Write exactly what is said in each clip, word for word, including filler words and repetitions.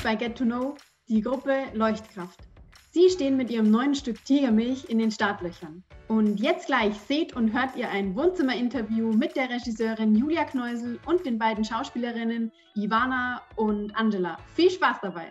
bei Get to Know die Gruppe Leuchtkraft. Sie stehen mit ihrem neuen Stück Tigermilch in den Startlöchern. Und jetzt gleich seht und hört ihr ein Wohnzimmer-Interview mit der Regisseurin Julia Kneusel und den beiden Schauspielerinnen Ivana und Angela. Viel Spaß dabei!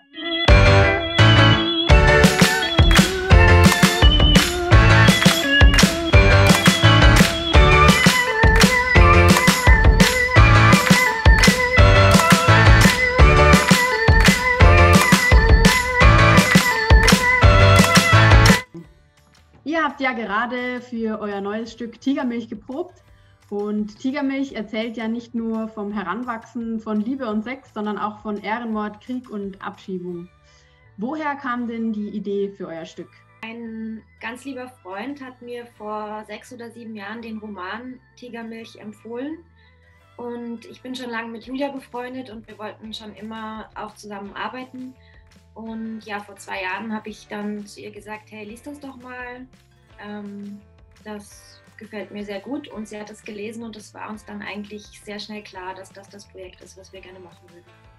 Ihr habt ja gerade für euer neues Stück Tigermilch geprobt und Tigermilch erzählt ja nicht nur vom Heranwachsen von Liebe und Sex, sondern auch von Ehrenmord, Krieg und Abschiebung. Woher kam denn die Idee für euer Stück? Ein ganz lieber Freund hat mir vor sechs oder sieben Jahren den Roman Tigermilch empfohlen und ich bin schon lange mit Julia befreundet und wir wollten schon immer auch zusammen arbeiten. Und ja, vor zwei Jahren habe ich dann zu ihr gesagt, hey, lies das doch mal, ähm, das gefällt mir sehr gut und sie hat es gelesen und es war uns dann eigentlich sehr schnell klar, dass das das Projekt ist, was wir gerne machen würden.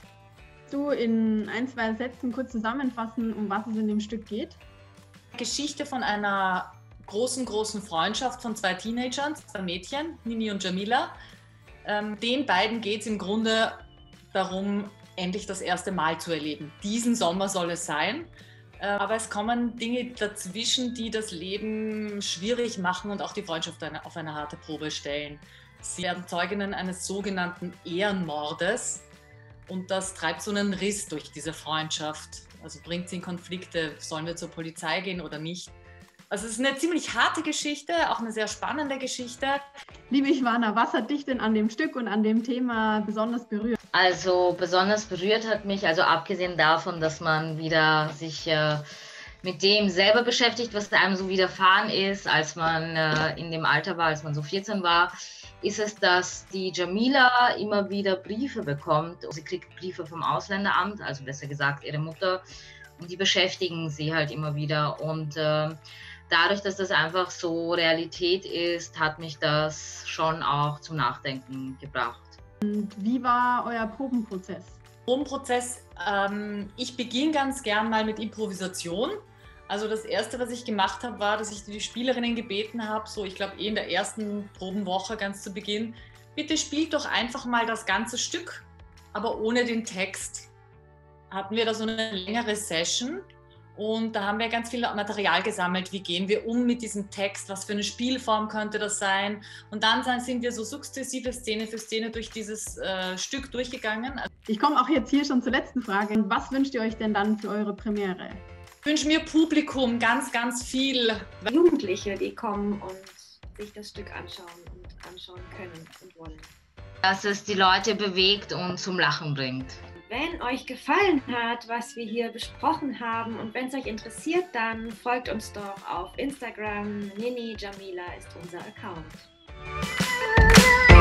Du in ein, zwei Sätzen kurz zusammenfassen, um was es in dem Stück geht? Geschichte von einer großen, großen Freundschaft von zwei Teenagern, zwei Mädchen, Nini und Jamila. Ähm, den beiden geht es im Grunde darum, endlich das erste Mal zu erleben. Diesen Sommer soll es sein, aber es kommen Dinge dazwischen, die das Leben schwierig machen und auch die Freundschaft auf eine harte Probe stellen. Sie werden Zeuginnen eines sogenannten Ehrenmordes und das treibt so einen Riss durch diese Freundschaft. Also bringt sie in Konflikte, sollen wir zur Polizei gehen oder nicht? Also es ist eine ziemlich harte Geschichte, auch eine sehr spannende Geschichte. Liebe Ivana, was hat dich denn an dem Stück und an dem Thema besonders berührt? Also besonders berührt hat mich, also abgesehen davon, dass man wieder sich äh, mit dem selber beschäftigt, was einem so widerfahren ist, als man äh, in dem Alter war, als man so vierzehn war, ist es, dass die Jamila immer wieder Briefe bekommt. Sie kriegt Briefe vom Ausländeramt, also besser gesagt ihre Mutter, und die beschäftigen sie halt immer wieder. Und äh, dadurch, dass das einfach so Realität ist, hat mich das schon auch zum Nachdenken gebracht. Und wie war euer Probenprozess? Probenprozess, ähm, ich beginne ganz gern mal mit Improvisation. Also das Erste, was ich gemacht habe, war, dass ich die Spielerinnen gebeten habe, so ich glaube eh in der ersten Probenwoche ganz zu Beginn, bitte spielt doch einfach mal das ganze Stück, aber ohne den Text. Hatten wir da so eine längere Session. Und da haben wir ganz viel Material gesammelt, wie gehen wir um mit diesem Text, was für eine Spielform könnte das sein. Und dann sind wir so sukzessive Szene für Szene durch dieses äh, Stück durchgegangen. Ich komme auch jetzt hier schon zur letzten Frage. Was wünscht ihr euch denn dann für eure Premiere? Ich wünsche mir Publikum, ganz, ganz viel. Jugendliche, die kommen und sich das Stück anschauen und anschauen können und wollen. Dass es die Leute bewegt und zum Lachen bringt. Wenn euch gefallen hat, was wir hier besprochen haben und wenn es euch interessiert, dann folgt uns doch auf Instagram. Nini Jamila ist unser Account.